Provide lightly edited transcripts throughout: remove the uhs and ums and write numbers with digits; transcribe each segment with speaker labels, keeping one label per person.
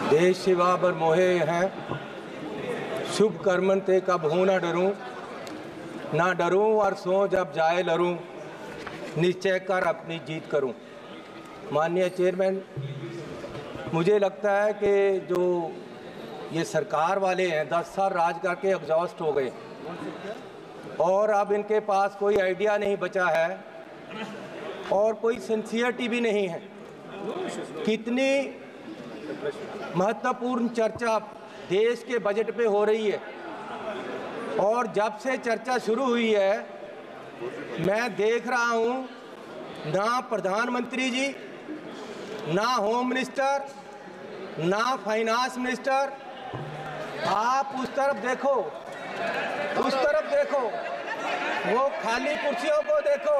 Speaker 1: देश सेवा बर मोहे हैं, शुभ कर्मन ते कब हूँ ना डरूं और सो जब जाए लरूं, निश्चय कर अपनी जीत करूं। माननीय चेयरमैन, मुझे लगता है कि जो ये सरकार वाले हैं 10 साल राज करके एग्जॉस्ट हो गए और अब इनके पास कोई आइडिया नहीं बचा है और कोई सिंसियरिटी भी नहीं है। कितनी महत्वपूर्ण चर्चा देश के बजट पे हो रही है और जब से चर्चा शुरू हुई है मैं देख रहा हूँ ना प्रधानमंत्री जी, ना होम मिनिस्टर, ना फाइनेंस मिनिस्टर। आप उस तरफ देखो, उस तरफ देखो, वो खाली कुर्सियों को देखो,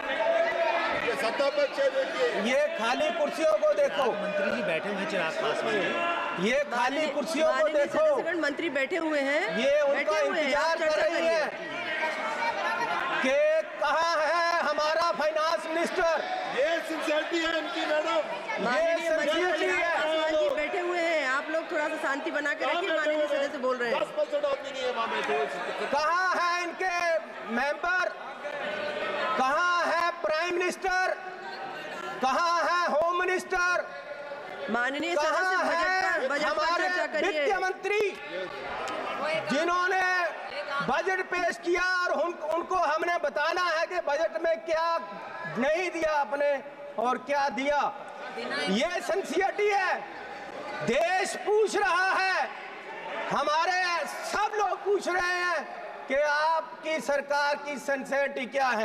Speaker 1: ये खाली कुर्सियों को देखो।
Speaker 2: मंत्री जी बैठे हुए चिराग पासवान,
Speaker 1: ये खाली कुर्सियों को देखो।
Speaker 3: मंत्री बैठे हुए हैं,
Speaker 1: ये उनका इंतजार कर रही है कि कहाँ है हमारा फाइनेंस मिनिस्टर।
Speaker 4: ये सिंसियरिटी है इनकी मैडम,
Speaker 1: ये सिंसियरिटी है।
Speaker 3: पासवान जी बैठे हुए हैं, आप लोग थोड़ा सा शांति बना के रखिए। माननीय सदस्य बोल रहे हैं
Speaker 4: 10% आदमी नहीं है वहाँ में।
Speaker 1: कहाँ है इनके मेंबर, कहाँ है प्राइम मिनिस्टर, कहाँ है होम मिनिस्टर,
Speaker 3: माननीय
Speaker 1: कहाँ
Speaker 3: सदस्य बजट पर
Speaker 1: हमारे
Speaker 3: चर्चा करिए।
Speaker 1: वित्त मंत्री जिन्होंने बजट पेश किया और उनको हमने बताना है कि बजट में क्या नहीं दिया आपने और क्या दिया। ये सिंसियरिटी है। देश पूछ रहा है, हमारे सब लोग पूछ रहे हैं कि आपकी सरकार की सिंसियरिटी क्या है।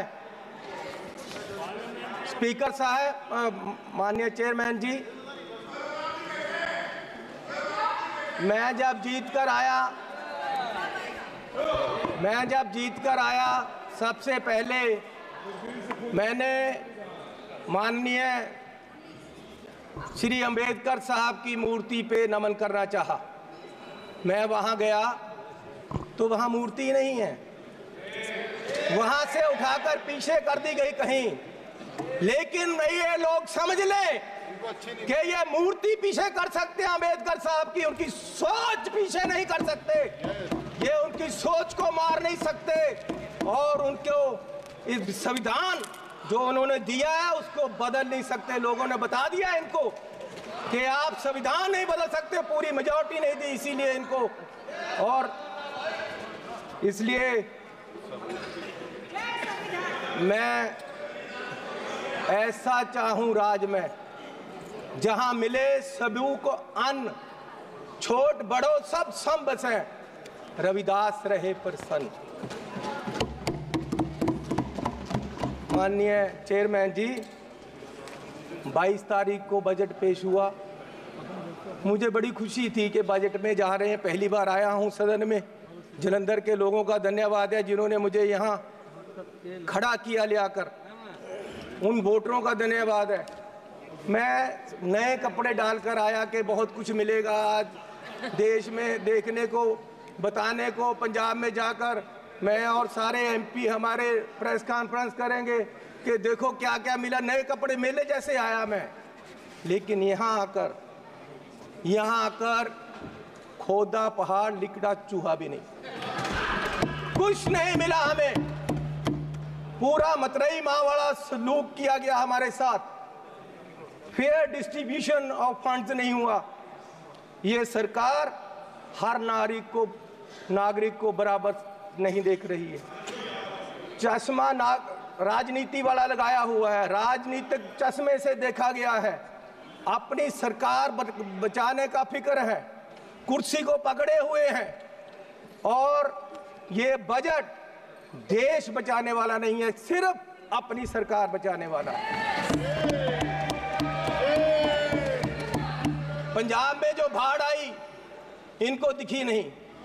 Speaker 1: स्पीकर साहब, माननीय चेयरमैन जी, मैं जब जीत कर आया सबसे पहले मैंने माननीय श्री अंबेडकर साहब की मूर्ति पे नमन करना चाहा। मैं वहाँ गया तो वहाँ मूर्ति नहीं है, वहाँ से उठाकर पीछे कर दी गई कहीं। लेकिन ये लोग समझ लें कि ये मूर्ति पीछे कर सकते हैं अंबेडकर साहब की, उनकी सोच पीछे नहीं कर सकते, ये उनकी सोच को मार नहीं सकते और उनको इस संविधान जो उन्होंने दिया है उसको बदल नहीं सकते। लोगों ने बता दिया इनको कि आप संविधान नहीं बदल सकते, पूरी मेजॉरिटी नहीं दी इसीलिए इनको। और इसलिए मैं ऐसा चाहूं राज में जहां मिले सभी को अन्न, छोट बड़ो सब सम बसें, रविदास रहे प्रसन्न। माननीय चेयरमैन जी, 22 तारीख को बजट पेश हुआ। मुझे बड़ी खुशी थी कि बजट में जा रहे हैं, पहली बार आया हूं सदन में। जलंधर के लोगों का धन्यवाद है जिन्होंने मुझे यहां खड़ा किया ले आकर, उन वोटरों का धन्यवाद है। मैं नए कपड़े डालकर आया कि बहुत कुछ मिलेगा आज देश में देखने को, बताने को। पंजाब में जाकर मैं और सारे एमपी हमारे प्रेस कॉन्फ्रेंस करेंगे कि देखो क्या क्या मिला, नए कपड़े मेले जैसे आया मैं। लेकिन यहाँ आकर खोदा पहाड़, लिकड़ा चूहा भी नहीं, कुछ नहीं मिला हमें। पूरा मतरई माँ वाला सलूक किया गया हमारे साथ, फेयर डिस्ट्रीब्यूशन ऑफ फंड्स नहीं हुआ। ये सरकार हर नागरिक को बराबर नहीं देख रही है। चश्मा राजनीति वाला लगाया हुआ है, राजनीतिक चश्मे से देखा गया है। अपनी सरकार बचाने का फिक्र है, कुर्सी को पकड़े हुए हैं और ये बजट देश बचाने वाला नहीं है, सिर्फ अपनी सरकार बचाने वाला है। पंजाब में जो बाढ़ आई इनको दिखी नहीं।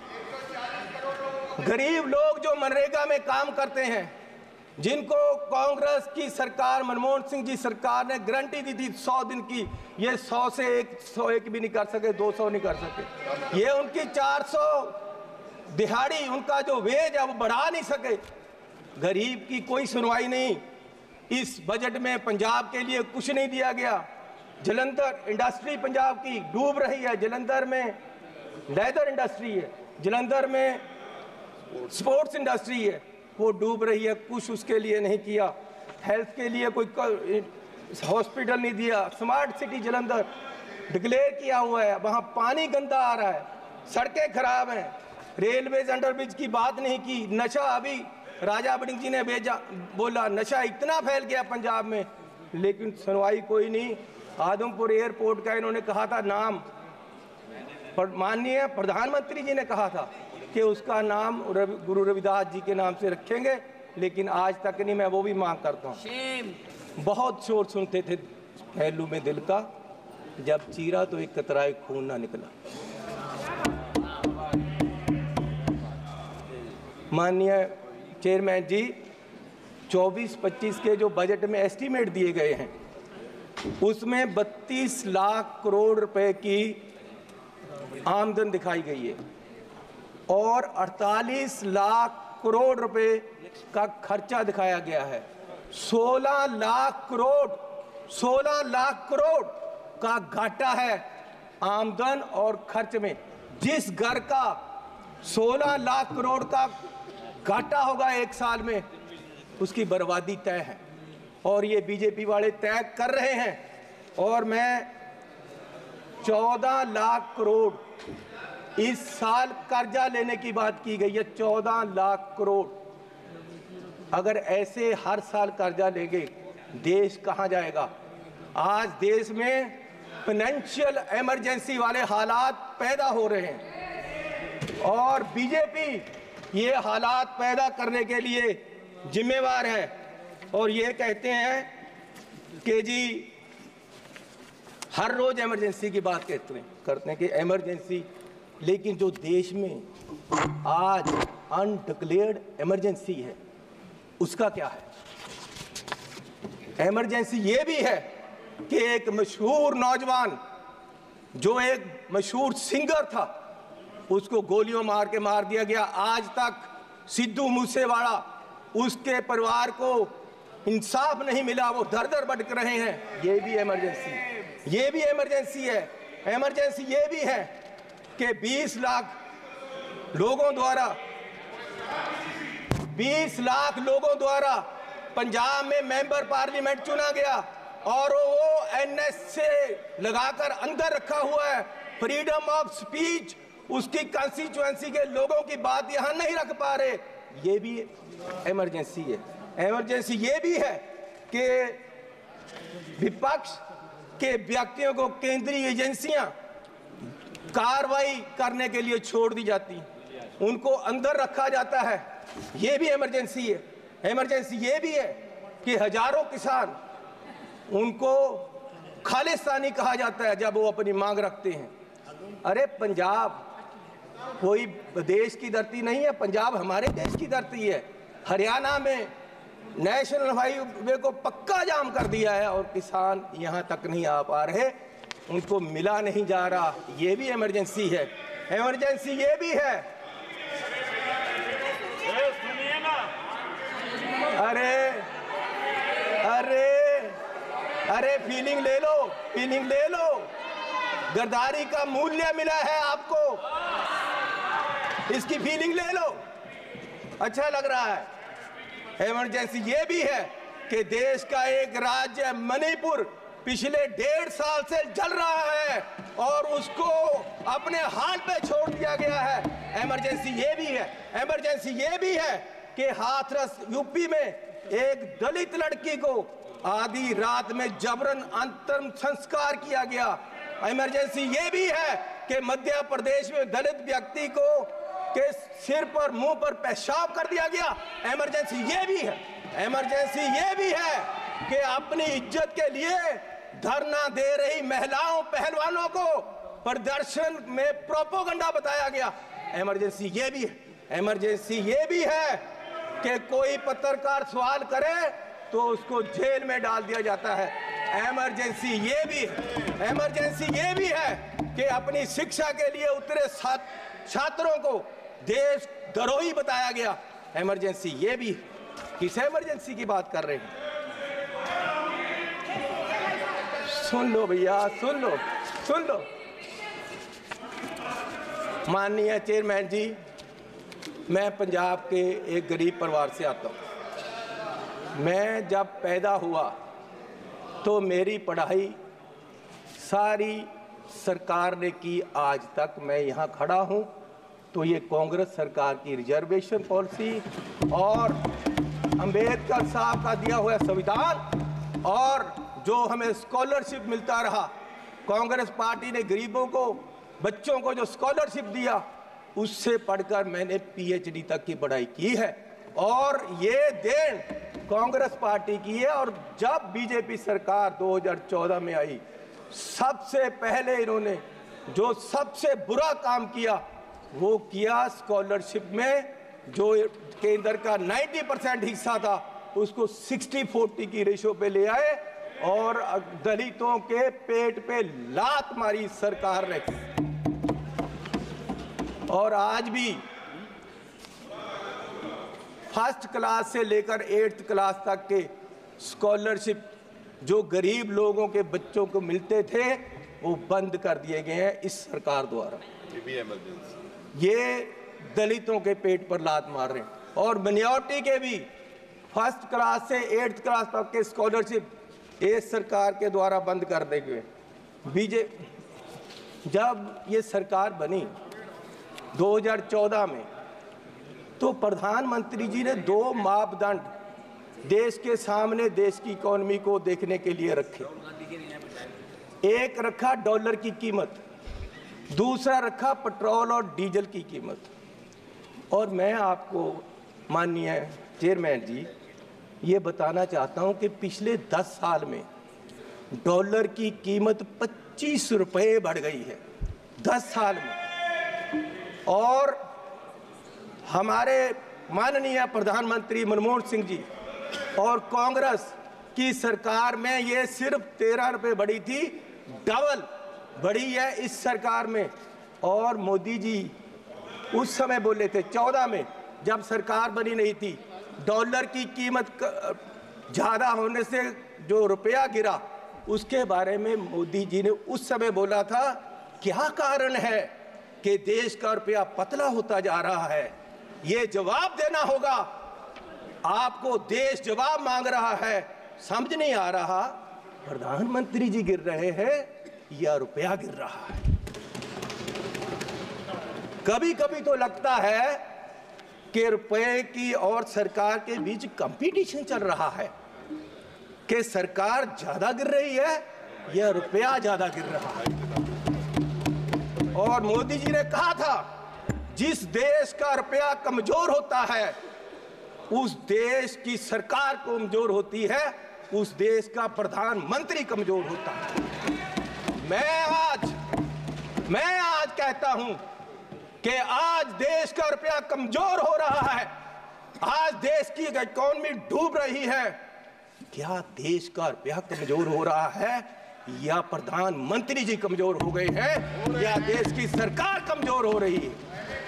Speaker 1: गरीब लोग जो मनरेगा में काम करते हैं, जिनको कांग्रेस की सरकार, मनमोहन सिंह जी सरकार ने गारंटी दी थी 100 दिन की, ये 100 से 101 भी नहीं कर सके, 200 नहीं कर सके। ये उनकी 400 दिहाड़ी, उनका जो वेज है वो बढ़ा नहीं सके। गरीब की कोई सुनवाई नहीं। इस बजट में पंजाब के लिए कुछ नहीं दिया गया। जलंधर इंडस्ट्री पंजाब की डूब रही है, जलंधर में लेदर इंडस्ट्री है, जलंधर में स्पोर्ट्स इंडस्ट्री है, वो डूब रही है। कुछ उसके लिए नहीं किया, हेल्थ के लिए कोई हॉस्पिटल नहीं दिया। स्मार्ट सिटी जलंधर डिक्लेयर किया हुआ है, वहाँ पानी गंदा आ रहा है, सड़कें खराब हैं, रेलवेज अंडरब्रिज की बात नहीं की। नशा, अभी राजा वड़िंग जी ने बोला नशा इतना फैल गया पंजाब में, लेकिन सुनवाई कोई नहीं। आदमपुर एयरपोर्ट का इन्होंने कहा था नाम, माननीय प्रधानमंत्री जी ने कहा था कि उसका नाम गुरु रविदास जी के नाम से रखेंगे, लेकिन आज तक नहीं। मैं वो भी मांग करता हूँ। बहुत शोर सुनते थे पहलू में दिल का, जब चीरा तो एक कतराए खून ना निकला। माननीय चेयरमैन जी, 24-25 के जो बजट में एस्टीमेट दिए गए हैं, उसमें 32 लाख करोड़ रुपए की आमदन दिखाई गई है और 48 लाख करोड़ रुपए का खर्चा दिखाया गया है। 16 लाख करोड़ का घाटा है आमदन और खर्च में। जिस घर का 16 लाख करोड़ का घाटा होगा एक साल में, उसकी बर्बादी तय है और ये बीजेपी वाले तय कर रहे हैं। और मैं 14 लाख करोड़ इस साल कर्जा लेने की बात की गई है, 14 लाख करोड़। अगर ऐसे हर साल कर्जा लेंगे, देश कहां जाएगा? आज देश में फाइनेंशियल इमरजेंसी वाले हालात पैदा हो रहे हैं और बीजेपी ये हालात पैदा करने के लिए जिम्मेवार है। और ये कहते हैं कि जी हर रोज इमरजेंसी की बात करते हैं कि इमरजेंसी, लेकिन जो देश में आज अनडिक्लेयर्ड इमरजेंसी है उसका क्या है? इमरजेंसी ये भी है कि एक मशहूर नौजवान जो एक मशहूर सिंगर था, उसको गोलियों मार के मार दिया गया। आज तक सिद्धू मूसेवाला, उसके परिवार को इंसाफ नहीं मिला, वो दर दर भटक रहे हैं। ये भी इमरजेंसी, ये भी इमरजेंसी है। इमरजेंसी ये भी है कि 20 लाख लोगों द्वारा पंजाब में मेंबर पार्लियामेंट चुना गया और वो एनएस से लगाकर अंदर रखा हुआ है। फ्रीडम ऑफ स्पीच, उसकी कंस्टिट्यूएंसी के लोगों की बात यहां नहीं रख पा रहे, ये भी इमरजेंसी है। इमरजेंसी ये भी है कि विपक्ष के व्यक्तियों को केंद्रीय एजेंसियां कार्रवाई करने के लिए छोड़ दी जाती, उनको अंदर रखा जाता है, ये भी इमरजेंसी है। इमरजेंसी ये भी है कि हजारों किसान, उनको खालिस्तानी कहा जाता है जब वो अपनी मांग रखते हैं। अरे पंजाब कोई देश की धरती नहीं है, पंजाब हमारे देश की धरती है। हरियाणा में नेशनल हाईवे को पक्का जाम कर दिया है और किसान यहाँ तक नहीं आ पा रहे, उनको मिला नहीं जा रहा, ये भी इमरजेंसी है। इमरजेंसी ये भी है, अरे फीलिंग ले लो, गद्दारी का मूल्य मिला है आपको, इसकी फीलिंग ले लो, अच्छा लग रहा है। इमरजेंसी ये भी है कि देश का एक राज्य मणिपुर पिछले 1.5 साल से जल रहा है और उसको अपने हाल पे छोड़ दिया गया है। इमरजेंसी ये भी है। इमरजेंसी ये भी है कि हाथरस यूपी में एक दलित लड़की को आधी रात में जबरन अंतिम संस्कार किया गया। इमरजेंसी ये भी है कि मध्य प्रदेश में दलित व्यक्ति को के सिर पर, मुंह पर पेशाब कर दिया गया। इमरजेंसी ये भी है। इमरजेंसी ये भी है कि अपनी इज्जत के लिए धरना दे रही महिलाओं, पहलवानों को प्रदर्शन में प्रोपोगंडा बताया गया। इमरजेंसी ये भी है। इमरजेंसी ये भी है कि कोई पत्रकार सवाल करे तो उसको जेल में डाल दिया जाता है। इमरजेंसी ये भी है। इमरजेंसी ये भी है कि अपनी शिक्षा के लिए उतरे छात्रों को देश द्रोही बताया गया। इमरजेंसी ये भी है। किस इमरजेंसी की बात कर रहे हैं? सुन लो भैया, सुन लो, सुन लो। माननीय चेयरमैन जी, मैं पंजाब के एक गरीब परिवार से आता हूँ। मैं जब पैदा हुआ तो मेरी पढ़ाई सारी सरकार ने की। आज तक मैं यहाँ खड़ा हूँ तो ये कांग्रेस सरकार की रिजर्वेशन पॉलिसी और अंबेडकर साहब का दिया हुआ संविधान और जो हमें स्कॉलरशिप मिलता रहा, कांग्रेस पार्टी ने गरीबों को, बच्चों को जो स्कॉलरशिप दिया, उससे पढ़कर मैंने पीएचडी तक की पढ़ाई की है और ये देन कांग्रेस पार्टी की है। और जब बीजेपी सरकार 2014 में आई, सबसे पहले इन्होंने जो सबसे बुरा काम किया वो किया, स्कॉलरशिप में जो केंद्र का 90% हिस्सा था उसको 60-40 की रेशो पे ले आए और दलितों के पेट पे लात मारी सरकार ने। और आज भी फर्स्ट क्लास से लेकर 8th क्लास तक के स्कॉलरशिप जो गरीब लोगों के बच्चों को मिलते थे वो बंद कर दिए गए हैं इस सरकार द्वारा। ये दलितों के पेट पर लात मार रहे हैं। और मिनॉरिटी के भी फर्स्ट क्लास से 8th क्लास तक के स्कॉलरशिप इस सरकार के द्वारा बंद कर दिए गए। जब ये सरकार बनी 2014 में तो प्रधानमंत्री जी ने 2 मापदंड देश के सामने देश की इकोनॉमी को देखने के लिए रखे। एक रखा डॉलर की कीमत, दूसरा रखा पेट्रोल और डीजल की कीमत। और मैं आपको माननीय चेयरमैन जी ये बताना चाहता हूं कि पिछले 10 साल में डॉलर की कीमत 25 रुपये बढ़ गई है 10 साल में। और हमारे माननीय प्रधानमंत्री मनमोहन सिंह जी और कांग्रेस की सरकार में ये सिर्फ 13 रुपये बढ़ी थी, डबल बढ़ी है इस सरकार में। और मोदी जी उस समय बोले थे 14 में जब सरकार बनी नहीं थी, डॉलर की कीमत ज़्यादा होने से जो रुपया गिरा उसके बारे में मोदी जी ने उस समय बोला था क्या कारण है कि देश का रुपया पतला होता जा रहा है, ये जवाब देना होगा आपको। देश जवाब मांग रहा है, समझ नहीं आ रहा प्रधानमंत्री जी गिर रहे हैं या रुपया गिर रहा है। कभी कभी तो लगता है कि रुपए की और सरकार के बीच कंपटीशन चल रहा है कि सरकार ज्यादा गिर रही है या रुपया ज्यादा गिर रहा है। और मोदी जी ने कहा था जिस देश का रुपया कमजोर होता है उस देश की सरकार कमजोर होती है, उस देश का प्रधानमंत्री कमजोर होता है। मैं आज कहता हूं कि आज देश का रुपया कमजोर हो रहा है, आज देश की इकोनॉमी डूब रही है। क्या देश का रुपया कमजोर हो रहा है या प्रधानमंत्री जी कमजोर हो गए हैं या देश की सरकार कमजोर हो रही है?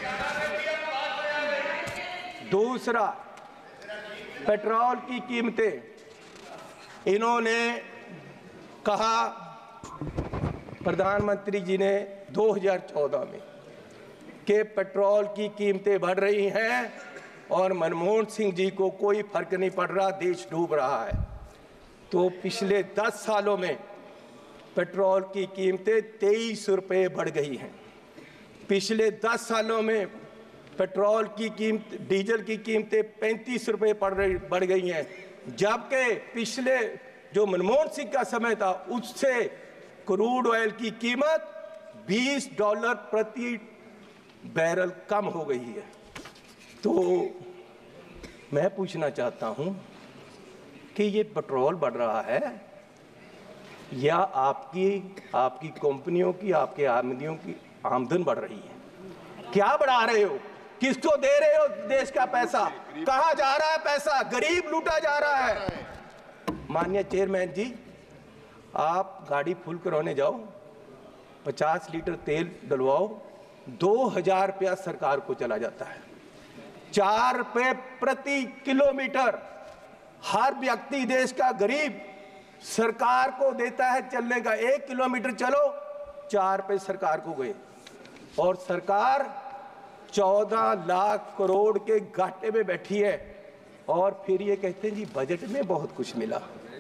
Speaker 1: दूसरा, पेट्रोल की कीमतें इन्होंने कहा, प्रधानमंत्री जी ने 2014 में कि पेट्रोल की कीमतें बढ़ रही हैं और मनमोहन सिंह जी को कोई फर्क नहीं पड़ रहा, देश डूब रहा है। तो पिछले 10 सालों में पेट्रोल की कीमतें 23 रुपये बढ़ गई हैं। पिछले 10 सालों में पेट्रोल की कीमत, डीजल की कीमतें 35 रुपये बढ़ गई हैं, जबकि पिछले जो मनमोहन सिंह का समय था उससे क्रूड ऑयल की कीमत $20 प्रति बैरल कम हो गई है। तो मैं पूछना चाहता हूं कि ये पेट्रोल बढ़ रहा है या आपकी कंपनियों की, आपके आमदनियों की आमदन बढ़ रही है? क्या बढ़ा रहे हो? किसको दे रहे हो देश का पैसा? कहां जा रहा है पैसा? गरीब लूटा जा रहा है। माननीय चेयरमैन जी, आप गाड़ी फुल कराने जाओ, 50 लीटर तेल डलवाओ, 2000 रुपया सरकार को चला जाता है। 4 रुपये प्रति किलोमीटर हर व्यक्ति देश का गरीब सरकार को देता है चलने का, 1 किलोमीटर चलो 4 पे सरकार को गए, और सरकार 14 लाख करोड़ के घाटे में बैठी है, और फिर ये कहते हैं जी बजट में बहुत कुछ मिला।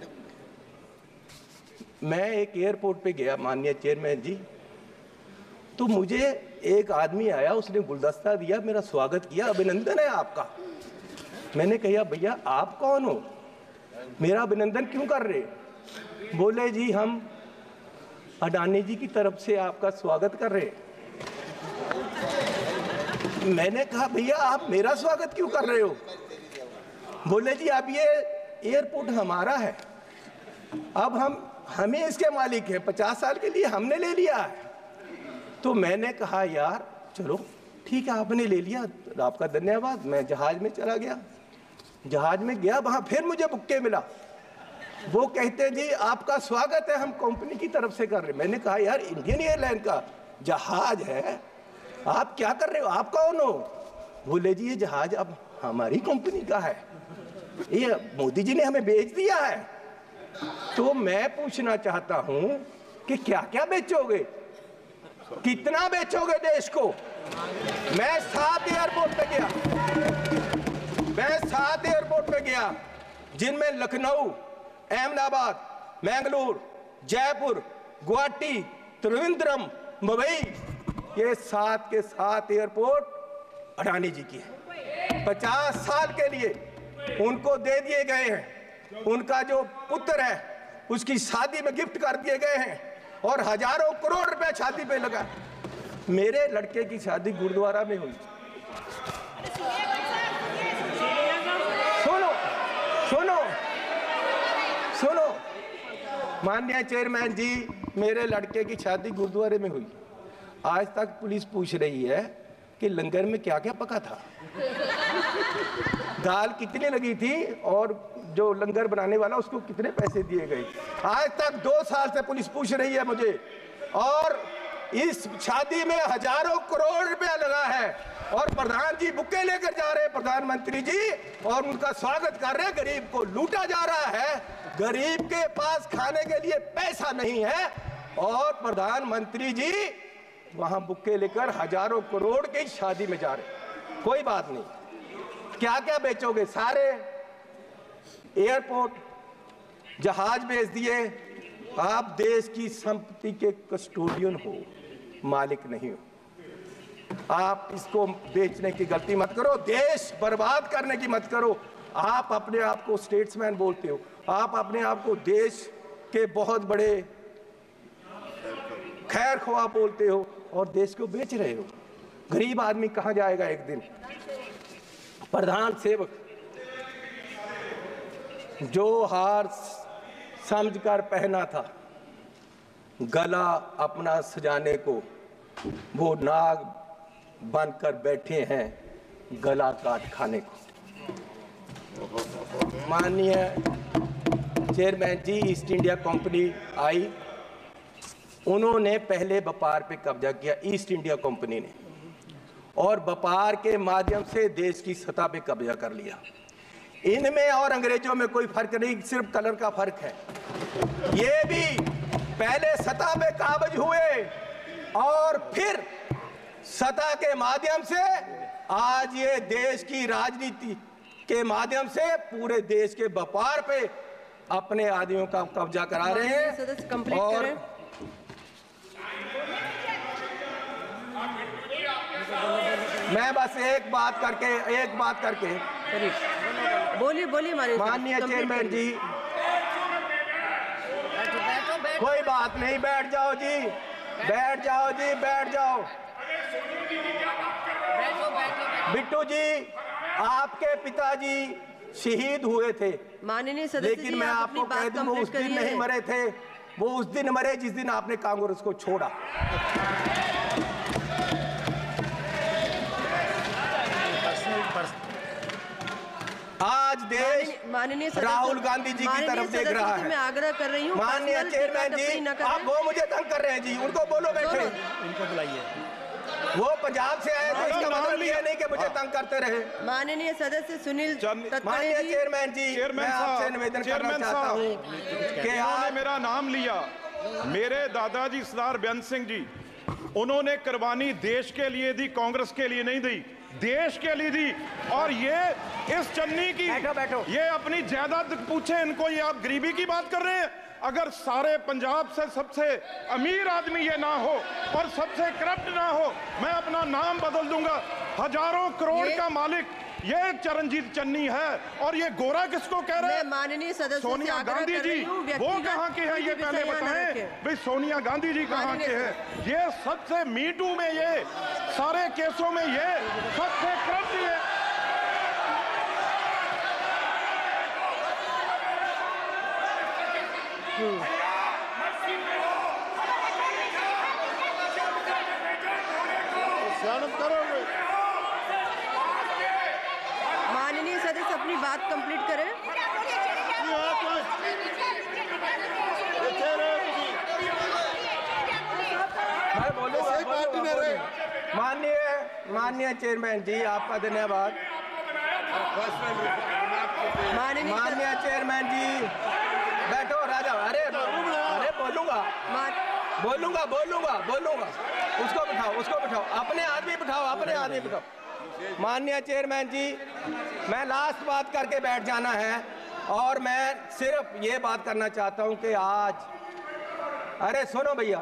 Speaker 1: मैं एक एयरपोर्ट पे गया माननीय चेयरमैन जी, तो मुझे एक आदमी आया, उसने गुलदस्ता दिया, मेरा स्वागत किया, अभिनंदन है आपका। मैंने कहा भैया आप कौन हो, मेरा अभिनंदन क्यों कर रहे? बोले जी हम अडानी जी की तरफ से आपका स्वागत कर रहे। मैंने कहा भैया आप मेरा स्वागत क्यों कर रहे हो? बोले जी अब ये एयरपोर्ट हमारा है, अब हमें इसके मालिक है, 50 साल के लिए हमने ले लिया है। तो मैंने कहा यार चलो ठीक है आपने ले लिया, आपका धन्यवाद। मैं जहाज में चला गया, जहाज में गया, वहां फिर मुझे बुक्के मिला, वो कहते जी आपका स्वागत है हम कंपनी की तरफ से कर रहे। मैंने कहा यार इंडियन एयरलाइन का जहाज है, आप क्या कर रहे हो, आप कौन हो? बोले जी ये जहाज अब हमारी कंपनी का है, ये मोदी जी ने हमें बेच दिया है। तो मैं पूछना चाहता हूं कि क्या क्या बेचोगे, कितना बेचोगे देश को? मैं 7 एयरपोर्ट पे गया, मैं 7 एयरपोर्ट पे गया, जिनमें लखनऊ, अहमदाबाद, मैंगलोर, जयपुर, गुवाहाटी, त्रिवेंद्रम, मुंबई, ये 7 के 7 एयरपोर्ट अडानी जी की है। 50 साल के लिए उनको दे दिए गए हैं, उनका जो पुत्र है उसकी शादी में गिफ्ट कर दिए गए हैं, और हजारों करोड़ रुपए शादी पे लगा। मेरे लड़के की शादी गुरुद्वारा में हुई। सुनो सुनो सुनो माननीय चेयरमैन जी, मेरे लड़के की शादी गुरुद्वारे में हुई। आज तक पुलिस पूछ रही है कि लंगर में क्या क्या पका था, दाल कितनी लगी थी, और जो लंगर बनाने वाला उसको कितने पैसे दिए गए। आज तक 2 साल से पुलिस पूछ रही है मुझे, और इस शादी में हजारों करोड़ रुपया लगा है, और प्रधान जी बुके लेकर जा रहे हैं, प्रधानमंत्री जी, और उनका स्वागत कर रहे हैं। गरीब को लूटा जा रहा है, गरीब के पास खाने के लिए पैसा नहीं है, और प्रधानमंत्री जी वहां बुके लेकर हजारों करोड़ की शादी में जा रहे। कोई बात नहीं, क्या क्या बेचोगे? सारे एयरपोर्ट, जहाज बेच दिए। आप देश की संपत्ति के कस्टोडियन हो, मालिक नहीं हो। आप इसको बेचने की गलती मत करो, देश बर्बाद करने की मत करो। आप अपने आप को स्टेट्समैन बोलते हो, आप अपने आप को देश के बहुत बड़े खैर ख्वाह बोलते हो, और देश को बेच रहे हो। गरीब आदमी कहां जाएगा एक दिन? प्रधान सेवक जो हार समझकर पहना था गला अपना सजाने को, वो नाग बनकर बैठे हैं गला काट खाने को। माननीय चेयरमैन जी, ईस्ट इंडिया कंपनी आई, उन्होंने पहले व्यापार पे कब्जा किया, ईस्ट इंडिया कंपनी ने, और व्यापार के माध्यम से देश की सतह पे कब्जा कर लिया। इनमें और अंग्रेजों में कोई फर्क नहीं, सिर्फ कलर का फर्क है। ये भी पहले सतह पे काबज हुए, और फिर सतह के माध्यम से आज ये देश की राजनीति के माध्यम से पूरे देश के व्यापार पे अपने आदमियों का कब्जा करा रहे हैं। और मैं बस एक बात करके
Speaker 3: बोलिए
Speaker 1: माननीय चेयरमैन जी, कोई बात नहीं, बैठ जाओ जी, बैठ जाओ जी, बैठ जाओ। बिट्टू जी, आपके पिताजी शहीद हुए थे,
Speaker 3: माननीय सदस्य,
Speaker 1: लेकिन मैं आपको कह दूं वो उस दिन नहीं मरे थे, वो उस दिन मरे जिस दिन आपने कांग्रेस को छोड़ा। आज देश राहुल गांधी जी की तरफ देख रहा है।
Speaker 3: मैं आग्रह कर रही हूँ,
Speaker 1: माननीय चेयरमैन जी, आप वो मुझे तंग कर रहे हैं जी, उनको बोलो बैठे,
Speaker 2: इनको बुलाइए।
Speaker 1: वो पंजाब से आए तो इसका मतलब ये नहीं कि मुझे तंग करते रहे।
Speaker 3: माननीय सदस्य सुनील तत्काल
Speaker 1: माननीय
Speaker 3: जी,
Speaker 1: चेयरमैन जी, मैं आपसे निवेदन करना चाहता हूँ कि
Speaker 5: आपने मेरा नाम लिया। मेरे दादाजी सरदार बेअंत सिंह जी, उन्होंने कुर्बानी देश के लिए दी, कांग्रेस के लिए नहीं दी, देश के लिए दी। और ये इस चन्नी की ये अपनी जायदाद पूछे इनको, ये आप गरीबी की बात कर रहे हैं। अगर सारे पंजाब से सबसे अमीर आदमी ये ना हो और सबसे करप्ट ना हो, मैं अपना नाम बदल दूंगा। हजारों करोड़ का मालिक ये चरणजीत चन्नी है। और ये गोरा किसको कह रहे हैं?
Speaker 3: माननीय सदस्य
Speaker 5: सोनिया गांधी जी, वो कहाँ के हैं ये पहले बताएं भाई। सोनिया गांधी जी कहाँ के हैं? ये सबसे मीटू में, ये सारे केसों में ये सबसे करप्ट है।
Speaker 3: माननीय सदस्य अपनी बात कंप्लीट करें।
Speaker 1: मैं बोलूँगा। माननीय चेयरमैन जी, आपका धन्यवाद। माननीय चेयरमैन जी बैठो राजा। अरे बोलूंगा। उसको बिठाओ, अपने आदमी बिठाओ। माननीय चेयरमैन जी, मैं लास्ट बात करके बैठ जाना है और मैं सिर्फ ये बात करना चाहता हूं कि आज, अरे सुनो भैया,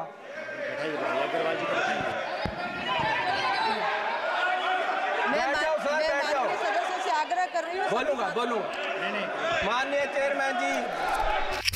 Speaker 1: बैठ जाओ सर, बैठ जाओ।
Speaker 3: सदस्य से आग्रह कर रही हूँ।
Speaker 1: बोलूंगा। माननीय चेयरमैन जी,